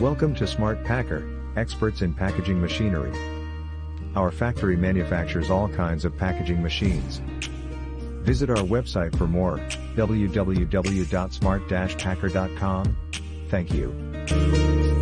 Welcome to Smart Packer, experts in packaging machinery. Our factory manufactures all kinds of packaging machines. Visit our website for more, www.smart-packer.com. Thank you.